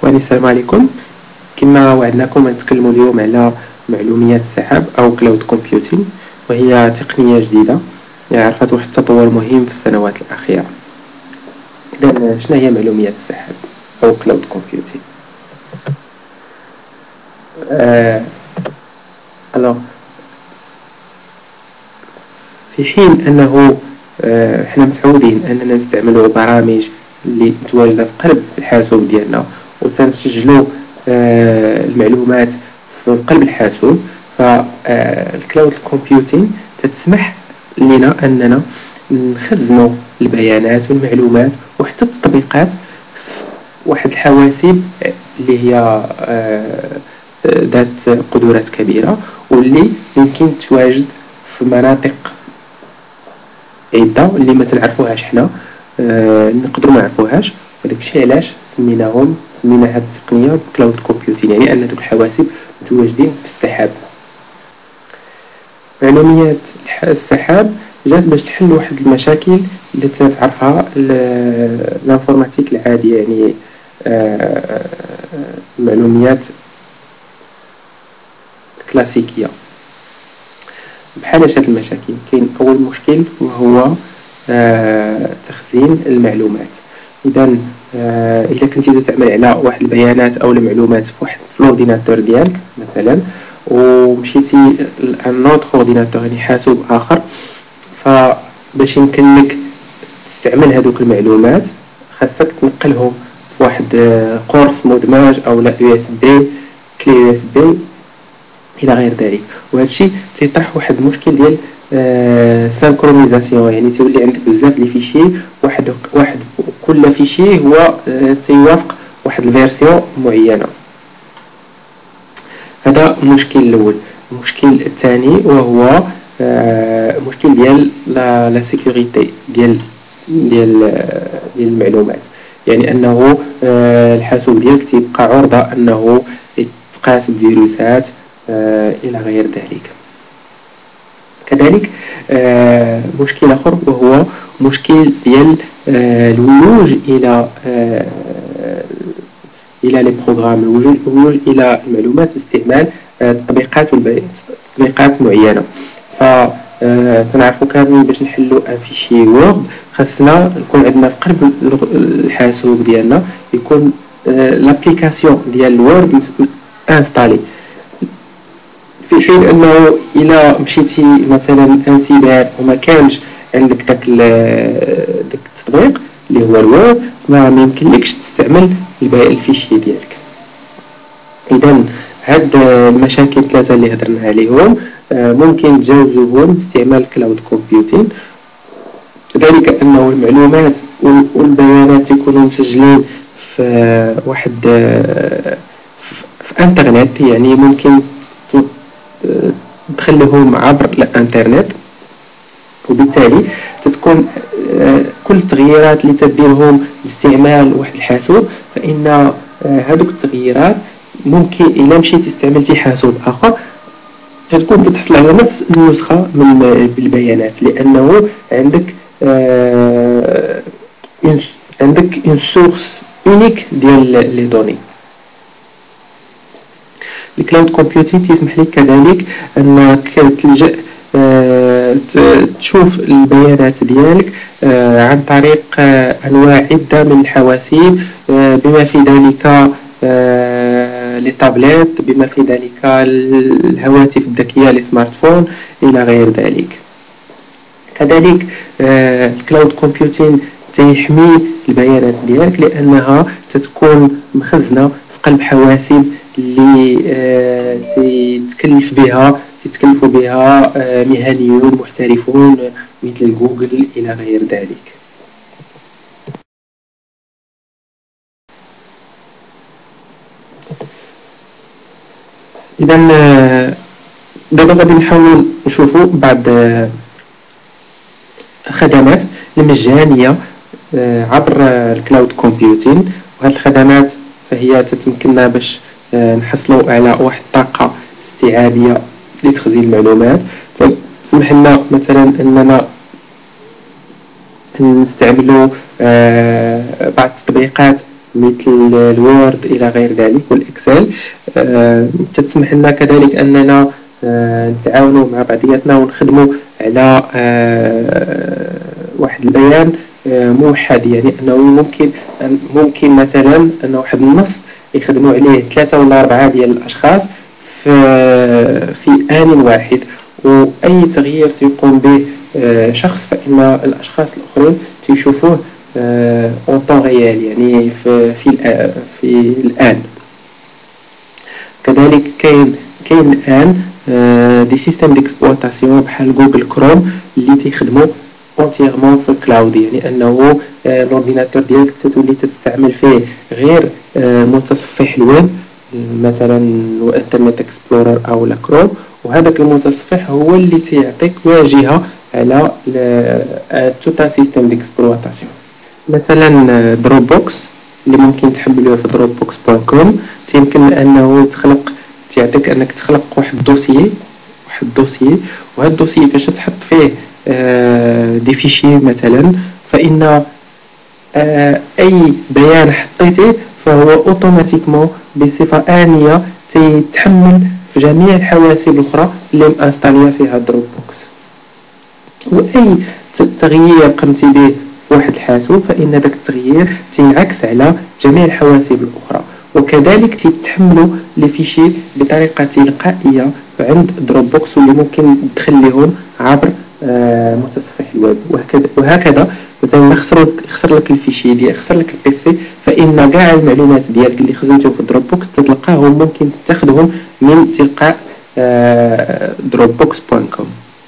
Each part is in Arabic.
السلام عليكم. كما وعدناكم نتكلموا اليوم على معلوميات السحاب أو كلاود كومبيوتين، وهي تقنية جديدة عرفت واحد التطور مهم في السنوات الأخيرة. إذن شنو هي معلوميات السحاب أو كلاود كومبيوتين؟ في حين أنه احنا متعودين أننا نستعملوا برامج اللي متواجدة في قلب الحاسوب ديالنا وتنسجلوا المعلومات في قلب الحاسوب، فالكلاود كومبيوتين تسمح لنا أننا نخزنوا البيانات والمعلومات وحتى التطبيقات في واحد الحواسيب اللي هي ذات قدرات كبيرة، واللي يمكن تواجد في مناطق عدة اللي ما تنعرفوهاش حنا، نقدروا ما نعرفوهاش. وداك الشيء علاش سمينا هذه التقنيه كلاود كومبيوتين، يعني ان دوك الحواسب متواجدين في السحاب. معلوميات السحاب جات باش تحل واحد المشاكل اللي تعرفها الانفورماتيك العاديه، يعني المعلوميات الكلاسيكيه. بحال هاد المشاكل كاين اول مشكل وهو تخزين المعلومات. اذا كنتي تعمل على واحد البيانات او المعلومات في الاورديناتور ديالك مثلا، ومشيتي لنوتر اورديناتور يعني حاسوب اخر، فباش يمكن لك تستعمل هذوك المعلومات خاصك تنقلهم في واحد قرص مدمج او لا يو اس بي، كلي يو اس بي الى غير ذلك. وهذا الشيء تيطرح واحد المشكل ديال سانكرونيزاسيون، يعني تولي عندك بزاف لي فيشي، واحد كل فيشي هو تيوافق واحد الفيرسيون معينه. هذا المشكل الاول. المشكل الثاني وهو مشكل ديال لا سيكوريتي ديال المعلومات، يعني انه الحاسوب ديالك تيبقى عرضه انه يتقاس بفيروسات الى غير ذلك. كذلك مشكل اخر وهو مشكل ديال الولوج الى لي بروغرام، الولوج الى المعلومات باستعمال تطبيقات معينه. تنعرفوا كاملين باش نحلوا ان فيشي وورد خاصنا يكون عندنا في قلب الحاسوب ديالنا يكون لابليكاسيون ديال الوورد انستالي، في حين انه الى مشيتي مثلا انسيبر وما كانش عندك داك التطبيق اللي هو الوورد، ما يمكنلكش تستعمل الفيشي ديالك. اذا هاد المشاكل الثلاثه اللي هضرنا عليهم ممكن تجاوزوهم باستعمال كلاود كومبيوتين، ذلك انه المعلومات والبيانات يكونوا مسجلين في واحد في انترنت، يعني ممكن تدخلهم عبر الانترنت، وبالتالي تتكون كل التغييرات اللي تديرهم باستعمال واحد الحاسوب، فإن هذوك التغييرات ممكن إلا مشيتي استعملتي حاسوب آخر تكون تحصل على نفس النسخة من البيانات، لأنه عندك اون سورس اونيك ديال لي دوني. الكلاود كومبيوتين تسمح لك كذلك انك تلجأ تشوف البيانات ديالك عن طريق انواع عده من الحواسيب، بما في ذلك لي تابلت، بما في ذلك الهواتف الذكيه لي سمارت فون الى غير ذلك. كذلك الكلاود كومبيوتين تيحمي البيانات ديالك لانها تتكون مخزنه في قلب حواسب اللي تتكلفوا بها مهنيون محترفون مثل جوجل الى غير ذلك. اذا دابا غادي نحاول نشوفوا بعض الخدمات المجانيه عبر الكلاود كومبيوتين، وهذه الخدمات فهي تتمكننا باش نحصلوا على واحد الطاقه استيعابيه لتخزين المعلومات. تسمح لنا مثلا اننا نستعملوا بعض التطبيقات مثل الوورد إلى غير ذلك والإكسل. تسمح لنا كذلك أننا نتعاونوا مع بعضياتنا ونخدموا على واحد البيان موحد، يعني أنه ممكن مثلا أن واحد النص يخدموا عليه 3 ولا 4 ديال الأشخاص في آن واحد، وأي تغيير تيقوم به شخص فإن الأشخاص الآخرين تيشوفوه اون طون ريال، يعني في الآن. كذلك كاين الآن دي سيستم ديكسبلوطاسيون بحال جوجل كروم اللي تيخدموا اونتييرمون في الكلاود، يعني انه الاورديناتور ديالك تولي تستعمل فيه غير متصفح الويب مثلا الانترنت اكسبلورر او لا كروم، وهذاك المتصفح هو اللي تيعطيك واجهه على توتا سيستم ديكسبلوطاسيون. مثلا دروب بوكس اللي ممكن تحملوه في dropbox.com يمكن انه تعطيك انك تخلق واحد الدوسيي، وهذا الدوسيي فاش تحط فيه دي فيشي مثلا، فإن أي بيان حطيته فهو أوتوماتيكمون بصفة آنية تيتحمل في جميع الحواسيب الأخرى اللي مانستالية فيها دروب بوكس، وأي تغيير قمت به في واحد الحاسوب فإن ذاك التغيير تينعكس على جميع الحواسيب الأخرى، وكذلك تتحملوا لي فيشي بطريقة تلقائية عند دروب بوكس واللي ممكن تخليهم عبر متصفح الويب. وهكذا مثلا خسر لك الفيشي ديال خسر لك البيسي، فإن كاع المعلومات ديالك اللي خزنتهم في دروب بوكس تلقاهم ممكن تاخذهم من تلقاء dropbox.com.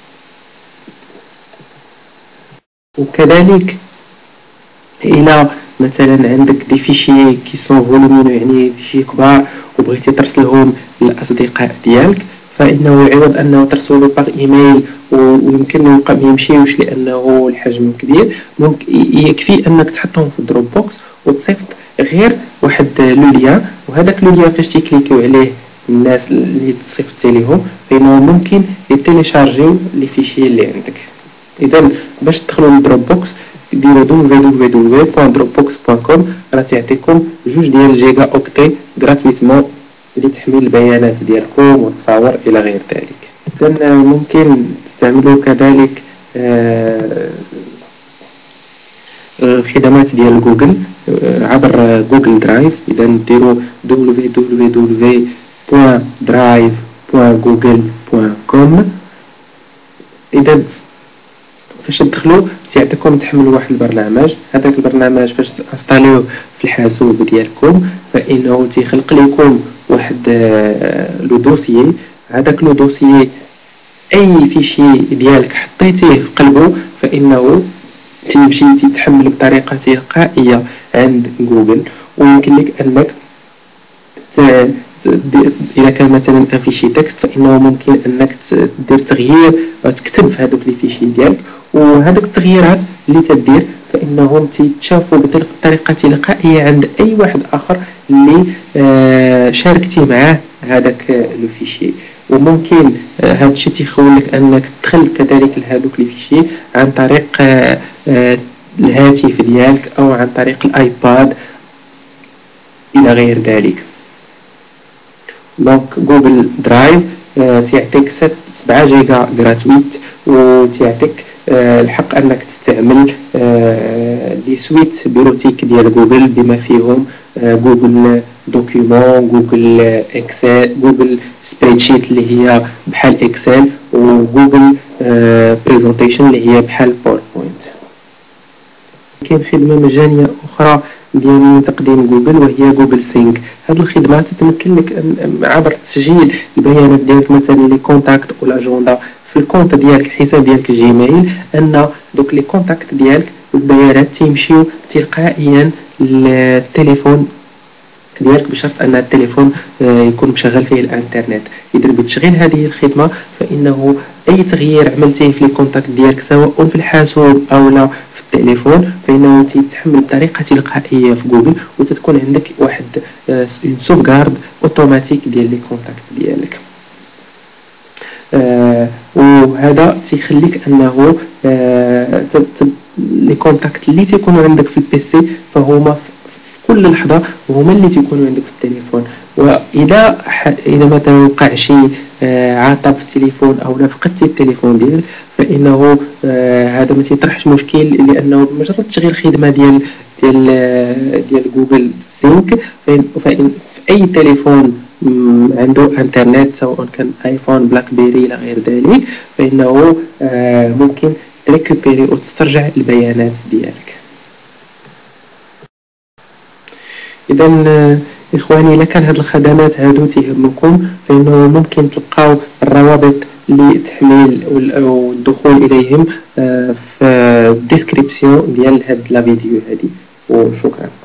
وكذلك إلى مثلا عندك دي فيشي كي سون فولومينو، يعني فيشي كبار وبغيتي ترسلهم للأصدقاء ديالك، فإنه عوض أنه ترسله باغ إيميل ويمكن ما يمشيوش لأنه الحجم كبير، يكفي أنك تحطهم في دروب بوكس وتصيفط غير واحد لوليان، وهذاك لوليان فاش تيكليكيو عليه الناس اللي تصيفط ليهم فإنه ممكن يتيليشارجيو لي فيشي اللي عندك. إذا باش تدخلوا للدروب بوكس ديروا www.dropbox.com راه تعطيكم 2 ديال الجيجا اوكتي غراتويتمون لتحميل البيانات ديالكم والتصاور الى غير ذلك. اذا ممكن تستعملوا كذلك الخدمات ديال جوجل عبر جوجل درايف. اذا ديروا www.drive.google.com. اذا فاش تدخلوا تعطيكم تحملوا واحد البرنامج، هذاك البرنامج فاش تانستاليوه في الحاسوب ديالكم فانه تيخلق لكم واحد لو دوسيي، هذاك لو دوسيي اي فيشي ديالك حطيتيه في قلبه فانه تيمشي تتحمل بطريقه تلقائيه عند جوجل، ويمكن لك انك إذا كان مثلا ان فيشي تكست فإنه ممكن أنك تدير تغيير أو تكتب في هذوك لي فيشي ديالك، وهذوك التغييرات اللي تدير فإنهم تيتشافوا بطريقة تلقائية عند أي واحد آخر اللي شاركتي معاه هذاك لو فيشي. وممكن هذا الشيء تيخولك أنك تدخل كذلك لهذوك لي فيشي عن طريق الهاتف ديالك أو عن طريق الآيباد إلى غير ذلك. دونك جوجل درايف تعطيك 7 جيجا غراتويت، وتعطيك الحق انك تستعمل لي سويت بيروتيك ديال جوجل بما فيهم جوجل دوكيومون، جوجل اكسل، جوجل سبريدشيت اللي هي بحال اكسل، وجوجل بريزنتيشن اللي هي بحال باوربوينت. كاين خدمه مجانيه اخرى ديال تقديم جوجل وهي جوجل سينك. هذه الخدمه تتمكن لك عبر تسجيل البيانات ديالك مثلا لي كونتاكت او لاجوندا في الكونت ديالك، الحساب ديالك جيميل، ان دوك لي كونتاكت ديالك والبيانات تيمشيو تلقائيا للتليفون ديالك بشرط ان التليفون يكون مشغل فيه الانترنت. اذا بتشغيل هذه الخدمه فانه اي تغيير عملتيه في لي كونتاكت ديالك سواء في الحاسوب او لا في التليفون فانه تيتحمل بطريقه تلقائيه في جوجل، وتتكون عندك واحد سوفغارد اوتوماتيك ديال لي كونتاكت ديالك. وهذا تيخليك انه لي كونتاكت اللي تيكونوا عندك في البيسي فهما في كل لحظه وهما اللي تيكونوا عندك في التليفون. واذا اذا مثلا وقع شي عطب في التليفون او لا فقدتي التليفون ديالك، فانه هذا ما تيطرحش مشكل، لانه بمجرد تشغيل خدمه ديال جوجل سينك، فإن في اي تليفون عنده انترنت سواء كان ايفون بلاك بيري الى غير ذلك، فانه ممكن تريكوبيري وتسترجع البيانات ديالك. اذا اخواني، الا كان هاد الخدمات هادو تيهمكم، فانه ممكن تلقاو الروابط للتحميل والدخول اليهم في الديسكريبسيون ديال هاد لا فيديو هادي. وشكرا.